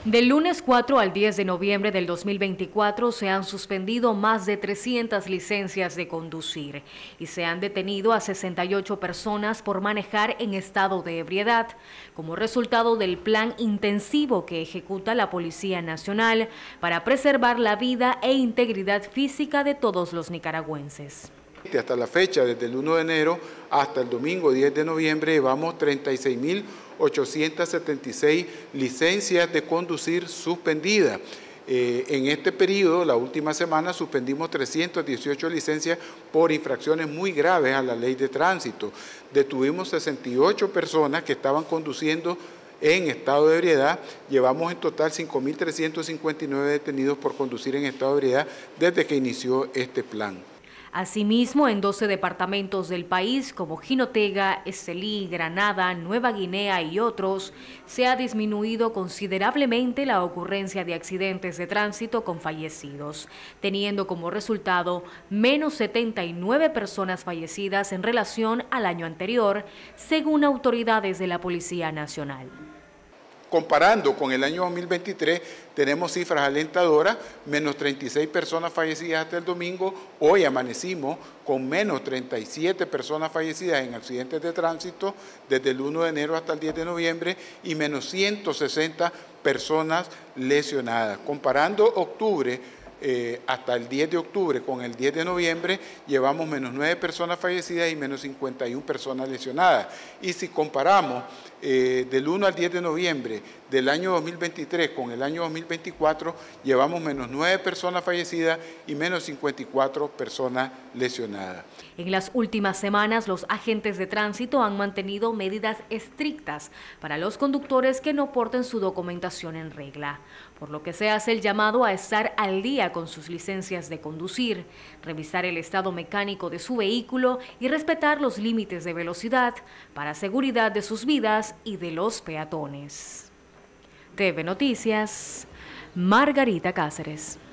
Del lunes 4 al 10 de noviembre del 2024 se han suspendido más de 300 licencias de conducir y se han detenido a 68 personas por manejar en estado de ebriedad, como resultado del plan intensivo que ejecuta la Policía Nacional para preservar la vida e integridad física de todos los nicaragüenses. Hasta la fecha, desde el 1 de enero hasta el domingo 10 de noviembre, llevamos 36.876 licencias de conducir suspendidas. En este periodo, la última semana, suspendimos 318 licencias por infracciones muy graves a la ley de tránsito. Detuvimos 68 personas que estaban conduciendo en estado de ebriedad. Llevamos en total 5.359 detenidos por conducir en estado de ebriedad desde que inició este plan. Asimismo, en 12 departamentos del país, como Jinotega, Estelí, Granada, Nueva Guinea y otros, se ha disminuido considerablemente la ocurrencia de accidentes de tránsito con fallecidos, teniendo como resultado menos 79 personas fallecidas en relación al año anterior, según autoridades de la Policía Nacional. Comparando con el año 2023, tenemos cifras alentadoras, menos 36 personas fallecidas hasta el domingo. Hoy amanecimos con menos 37 personas fallecidas en accidentes de tránsito desde el 1 de enero hasta el 10 de noviembre y menos 160 personas lesionadas. Comparando octubre hasta el 10 de octubre con el 10 de noviembre, llevamos menos 9 personas fallecidas y menos 51 personas lesionadas. Y si comparamos del 1 al 10 de noviembre del año 2023 con el año 2024, llevamos menos 9 personas fallecidas y menos 54 personas lesionadas. En las últimas semanas, los agentes de tránsito han mantenido medidas estrictas para los conductores que no porten su documentación en regla, por lo que se hace el llamado a estar al día con sus licencias de conducir, revisar el estado mecánico de su vehículo y respetar los límites de velocidad para seguridad de sus vidas y de los peatones. TV Noticias, Margarita Cáceres.